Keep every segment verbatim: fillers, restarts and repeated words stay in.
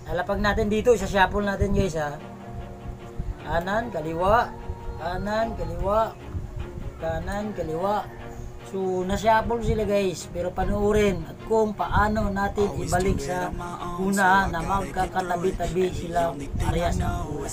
Lalapag natin dito, isa-shuffle natin guys ha. Kanan, kaliwa, kanan, kaliwa, kanan, kaliwa. So, na-shuffle sila guys, pero panoorin at kung paano natin ibalik sa una na magkakatabi-tabi sila parehas ng kulay.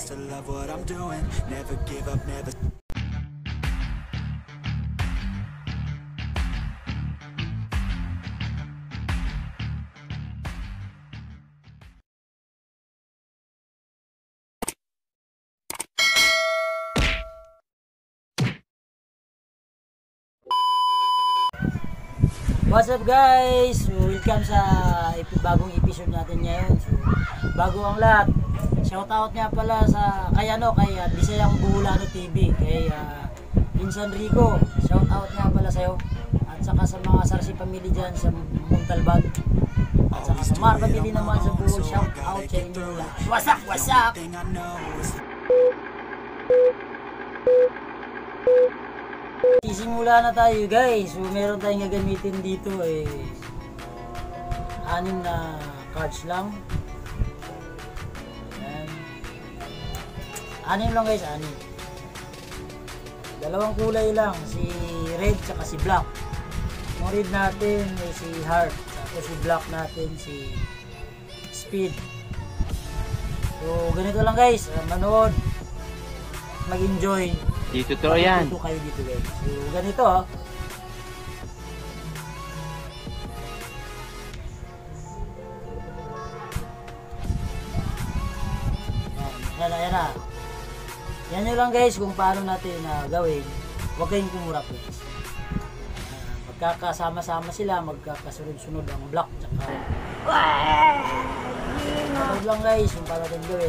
What's up guys? So, welcome sa bagong episode natin ngayon. So, bago ang lahat, shoutout nga pala sa kay ano, kay uh, Bisayang Buhulano T V, kay uh, Insan Rico. Shoutout nga pala sa'yo. At saka sa mga Sarsi family dyan sa Montalban. At saka sa Mar family naman sa Buhol. Shoutout sa inyo lahat. What's up? What's up? Sisimula na tayo guys. So meron tayong gagamitin dito eh anim na cards lang. Ayan. Anim lang guys, anim. Dalawang kulay lang, si red tsaka si black. Yung red natin ay si heart, tapos si black natin si speed. So ganito lang guys, manood, mag-enjoy. Dito to yan. Dito kayo dito guys. So ganito ha. Yan, yan, yan na. Yan nyo lang guys kung paano natin uh, gawin. Huwag kayong kumurap guys. Uh, magkakasama-sama sila, magkakasunod-sunod ang block tsaka. Sunod lang guys kung paano natin gawin.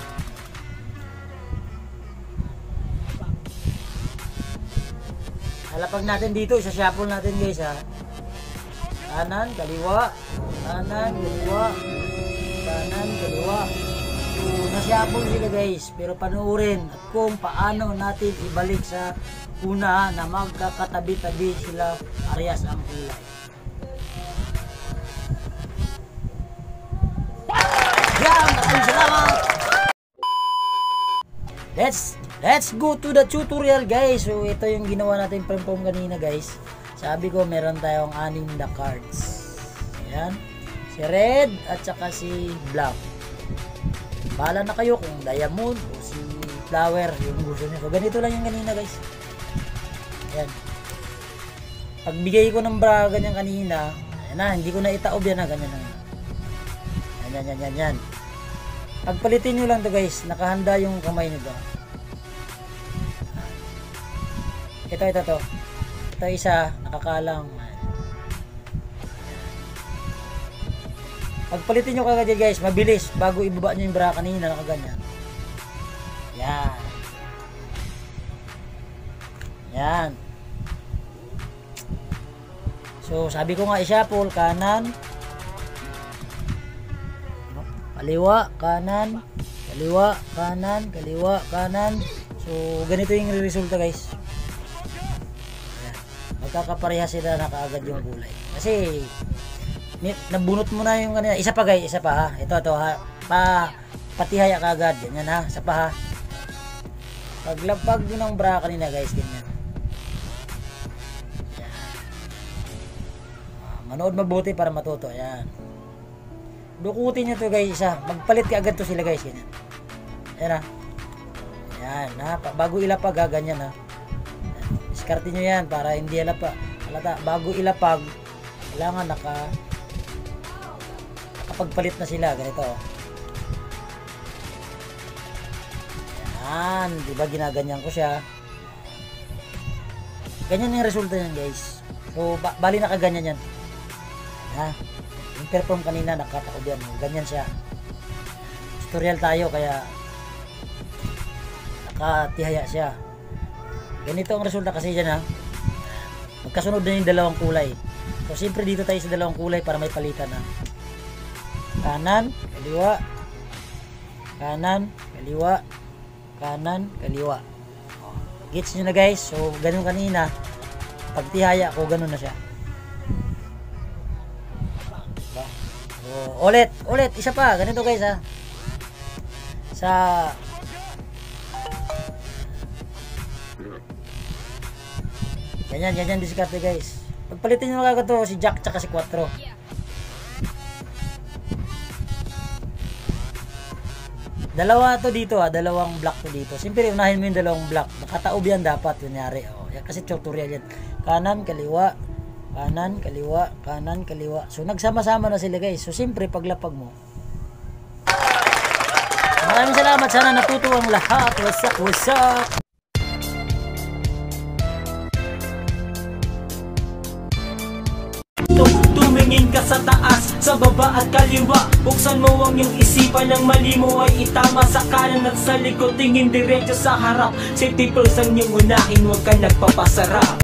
Lalapag natin dito, isa-shuffle natin guys ha. Kanan, kaliwa, kanan, kaliwa, kanan, kaliwa. So, na-shuffle sila guys, pero panoorin at kung paano natin ibalik sa una na magkakatabi-tabi sila parehas ang kulay. Yan, maraming salamat! Let's Let's go to the tutorial guys. So ito yung ginawa natin perform kanina guys. Sabi ko meron tayong anim na cards. Ayan. Si red at saka si black. Bahala na kayo kung diamond o si flower yung gusto nyo. So ganito lang yung kanina guys. Ayan. Pagbigay ko ng bra ganyan kanina, ayan na, hindi ko na itaob yan na ganyan na. Ayan, yan, yan, yan, yan. Pagpalitin nyo lang to guys. Nakahanda yung kamay nyo ba? Ito, ito, to. Ito isa, nakakalang. Pagpalitin nyo kagad guys, mabilis. Bago ibaba nyo yung bra kanina, nakaganyan. Yan. Yan. So, sabi ko nga i-shuffle, kanan. Kaliwa, kanan. Kaliwa, kanan. Kaliwa, kanan. So, ganito yung resulta guys. Magkakapareha sila na kaagad yung kulay. Kasi nabunot mo na yung kanina. Isa pa guys, isa pa ha. Ito ito ha. Pa patihaya kaagad. Ganyan ha. Isa pa ha. Paglapag ng bra kanina guys, ganyan. Yan. Manood mabuti para matuto. Yan. Dukutin nyo to guys isa. Magpalit ka agad to sila guys. Ganyan. Yan ha. Yan ha. Bago ilapag ha. Ganyan ha. Diskarte nyo yan para hindi alapa. Alata, bago ilapag, kailangan naka nakapagpalit na sila. Ganito. Yan. Diba ginaganyan ko siya. Ganyan yung resulta yan guys. So, ba bali nakaganyan yan. Ha? Yung perform kanina, nakataob yan. Ganyan siya. Tutorial tayo kaya nakatihaya siya. Ganito ang resulta kasi dyan ha. Magkasunod na yung dalawang kulay. So siyempre dito tayo sa dalawang kulay para may palitan ha. Kanan, kaliwa. Kanan, kaliwa. Kanan, kaliwa. Gets nyo na guys. So ganun kanina. Pag tihaya ko, ganun na siya. Diba? Oh, ulit, ulit, isa pa. Ganito guys ha. Sa ganyan, ganyan diskarte guys. Pagpalitin nyo kagad to si Jack tsaka si Quattro. Dalawa to dito ha, dalawang block to dito. Siyempre unahin mo yung dalawang block. Nakataob yan dapat, kunyari. Oh, yan kasi tutorial yan. Kanan, kaliwa, kanan, kaliwa, kanan, kaliwa. So nagsama-sama na sila guys. So siyempre paglapag mo. Maraming salamat, sana natuto ang lahat. Wasak, wasak. Tumingin ka sa taas, sa baba at kaliwa. Buksan mo ang iyong isipan, ng mali mo ay itama. Sa kanan at sa likod, tingin diretso sa harap. Safety first ang iyong unahin, huwag ka nagpapasarap.